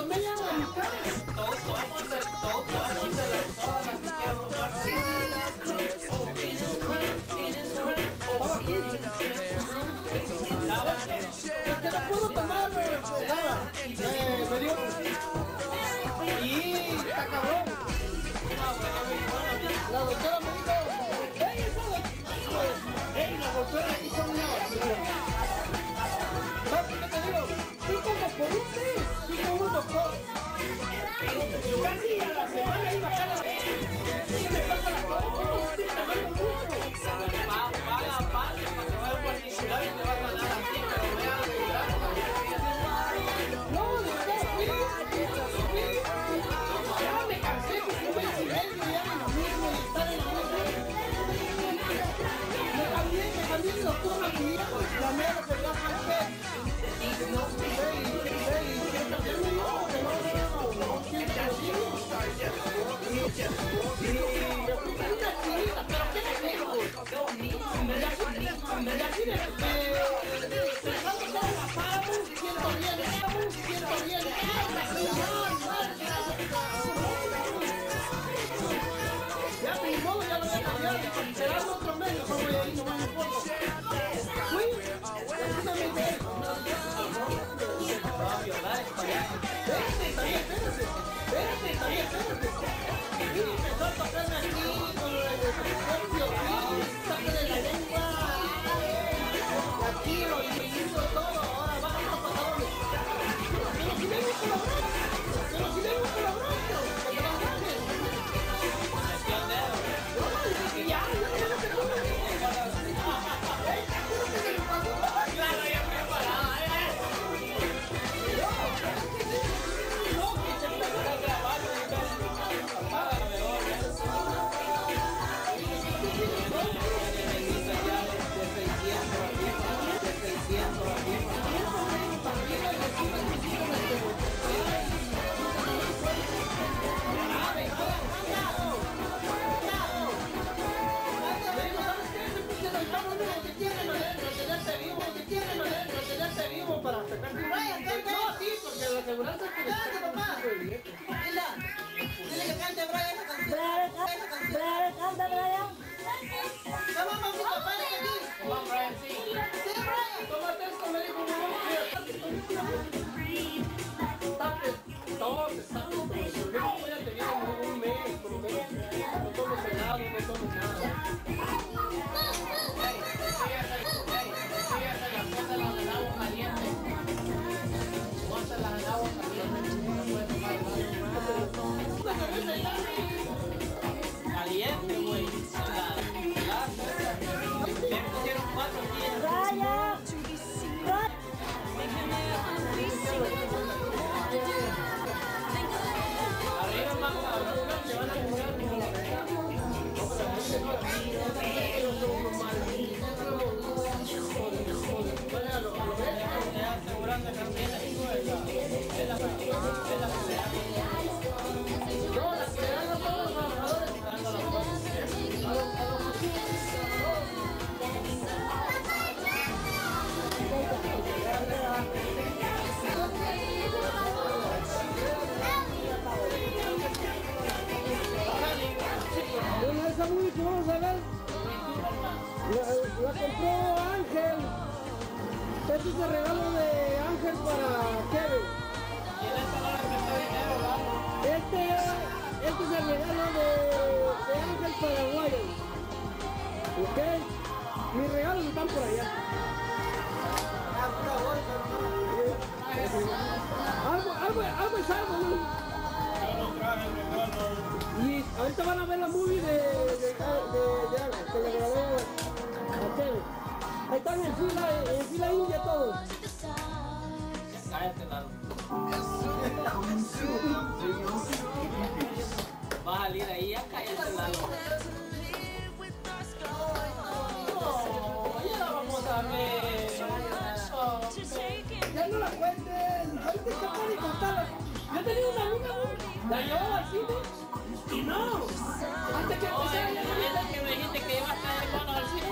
me llaman a mi casa. Todos vamos a hacer todas las que quiero comprar. Que no puedo tomar nada. Me dio. Y está cabrón. La doctora me dijo, la doctora aquí son una basura. ¿Sabes qué te digo? Tú como por un mes, tú como un doctor. Casi a la semana iba a cada vez. ¿Qué me pasa la cosa? Estoy trabajando mucho. Paga aparte para que vaya a particular y te vas a ganar así, pero vea de verdad. No, de verdad, fui. Ya me cansé, pues un mes y medio ya en lo mismo y estar en lo mismo. Me cambié de doctor a mi hijo, la mera que ya fue. No sé, ya ni modo, ya lo voy a cambiar, será otro medio, no voy a ir, no me importa. Fui, precisamente eso. Espérate. Y empezó a tocarme aquí con el escorpio, saque de la lengua, aquí lo hizo todo, ahora vamos a pasar donde. Pero si vengo colaborando, ya, claro, ya preparada, para sacar no, sí, porque la aseguranza que cante, papá. Dile que cante Brian esa canción. Canta, Brian. Vamos, papá, de aquí. Vamos, Brian, sí. Sí, Brian. Tómate esto, me dijo mi mamá. Todo se sabe. Yo no voy a tener un mes, por lo menos. No tomo helado, no tomo nada. Caliente, güey. Me pusieron 4 días. Brian. Arriba más cabrón, te van a cobrar como la verdad. Asegurando también la escuela. Es la No, las que dan a todos los trabajadores. Bueno, esa movie que vamos a ver la compró Ángel. Este es el regalo de Ángel para Kevin. Este es el regalo de Ángel para Wyatt. ¿Ok? Mis regalos están por allá. Algo es algo, ¿no? Y ahorita van a ver la movie de Ángel, que le regaló a Kevin. Ahí están en fila india todos. Cállate, Lalo. Va a salir ahí, ya cállate, Lalo. Ya la vamos a ver. Ya no la cuenten, ahorita está para contarla. Yo tenía una amiga, la llevaba al cine y no. Antes que empezara ya no. ¿Esa que me dijiste que iba a estar hermano al cine?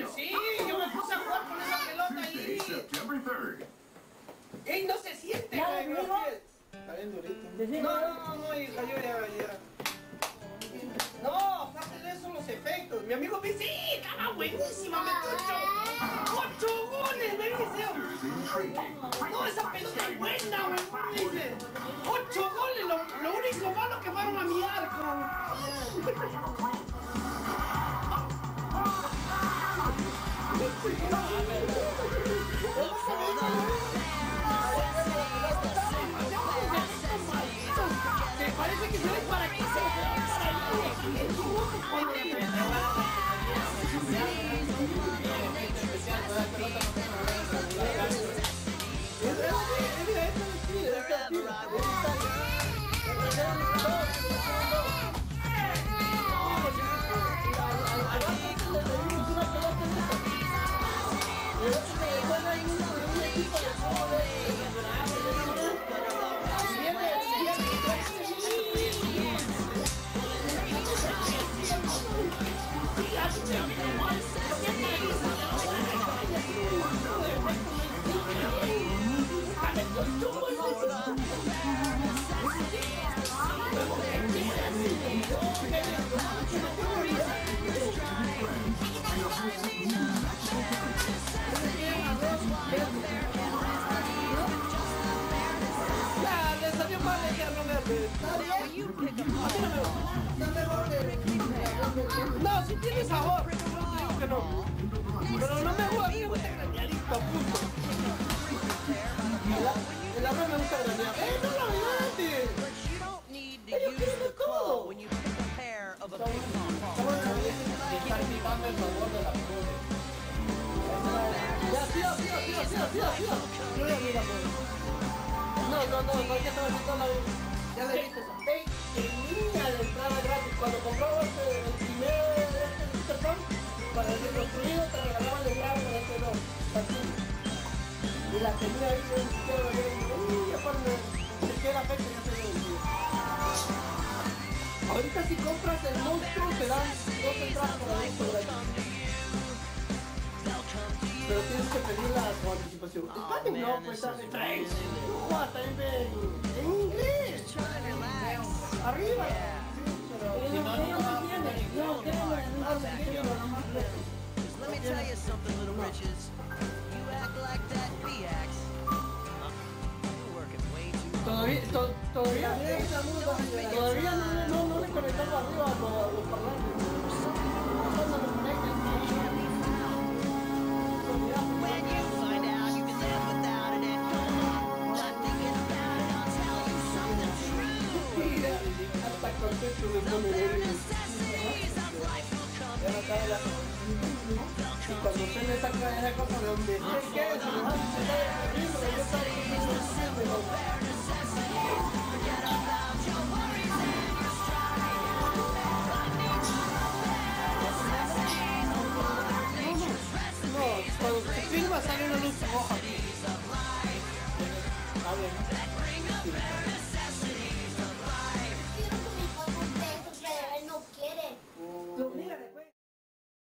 Sí, yo me puse a jugar con esa pelota Tuesday, ahí. September 3rd. ¡Ey, no se siente, Ya, güey! ¿digo? Está bien durito. No, hija, yo ya. No, fácil, esos son los efectos. Mi amigo me dice, sí, estaba buenísima, metió 8 goles, me dice. No, esa pelota es buena, güey, me dice. 8 goles, lo único malo que fueron a mi arco. Me parece que sabes para qué se No, sí tiene sabor, pero no te digo que no. Pero no me gusta, a mí me gusta graneadito, punto. El arroz me gusta graneado. No lo adelante! Ellos quieren de todo. Está activando el sabor de la fruta. Ya, tío. Yo le digo, no, ya estaba haciendo la... Ya le viste esa. Ey, tenía la entrada gratis. Cuando comprabas el primer Intercom, para el reconstruido te regalaban el grado de este no. Así. Y la tenía ahí, yo ni siquiera la veía. Uy, aparte, se queda fecha, ya se ve. Ahorita si compras el monstruo te dan 2 entradas para esto gratis. Pero tienes que pedirla con anticipación. Español no, pues en inglés. No, hasta en inglés. Arriba. Let me tell you something, little riches. You act like that B-ax. You're working way too hard. Todavía no le conectamos arriba a los parlantes. When you find out you can live without it and you're not thinking about it, I'll tell you something true. Hasta contento de The poner bare el... necessities of life will come Ya no cae la... Y cuando usted le saca esa cosa de donde usted quiere, se lo hace, se cae el libro, yo estaba diciendo bare necessities. Forget about your worries and your strife. Necessities of Mother Nature's recipes. no, cuando se filma sale una luz roja. Of life A ver, that bring about